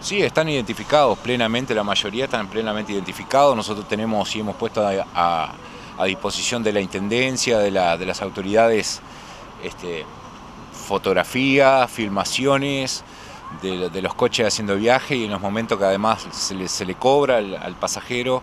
Sí, están identificados plenamente, la mayoría están plenamente identificados. Nosotros tenemos y hemos puesto a disposición de la Intendencia, de las autoridades, este, fotografías, filmaciones de los coches haciendo viaje y en los momentos que además se le cobra al pasajero.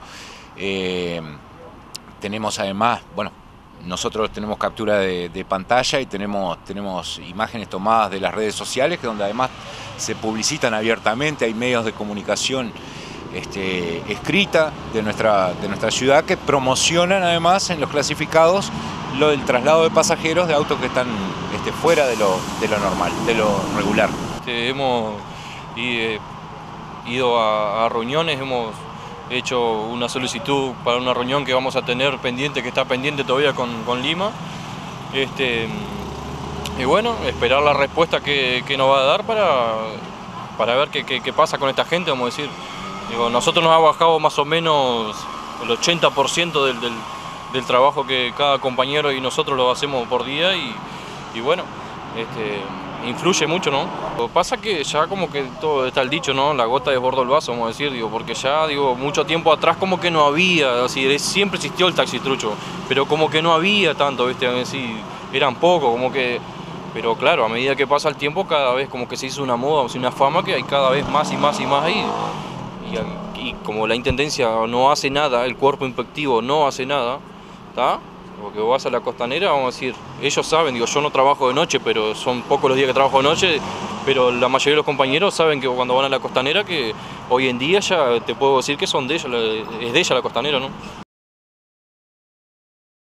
Tenemos además, bueno, nosotros tenemos captura de pantalla y tenemos imágenes tomadas de las redes sociales, que donde además se publicitan abiertamente, hay medios de comunicación escrita de nuestra ciudad que promocionan además en los clasificados el traslado de pasajeros de autos que están fuera de lo normal, de lo regular. Hemos ido a reuniones, hemos hecho una solicitud para una reunión que vamos a tener pendiente, que está pendiente todavía con Lima. Y bueno, esperar la respuesta que nos va a dar para ver qué pasa con esta gente, vamos a decir. Digo, nosotros nos ha bajado más o menos el 80% del trabajo que cada compañero y nosotros lo hacemos por día y bueno, influye mucho, ¿no? Lo que pasa es que ya como que todo está el dicho, ¿no? La gota desborda el vaso, vamos a decir, digo, porque ya, digo, mucho tiempo atrás como que no había, así, siempre existió el taxi trucho, pero como que no había tanto, ¿viste? Así, eran pocos, como que... Pero claro, a medida que pasa el tiempo, cada vez como que se hizo una moda, o sea, una fama que hay cada vez más y más y más ahí. Y como la Intendencia no hace nada, el cuerpo inspectivo no hace nada, ¿está? Porque vos vas a la costanera, vamos a decir, ellos saben, digo, yo no trabajo de noche, pero son pocos los días que trabajo de noche, pero la mayoría de los compañeros saben que cuando van a la costanera, que hoy en día ya te puedo decir que son de ellos, es de ella la costanera, ¿no?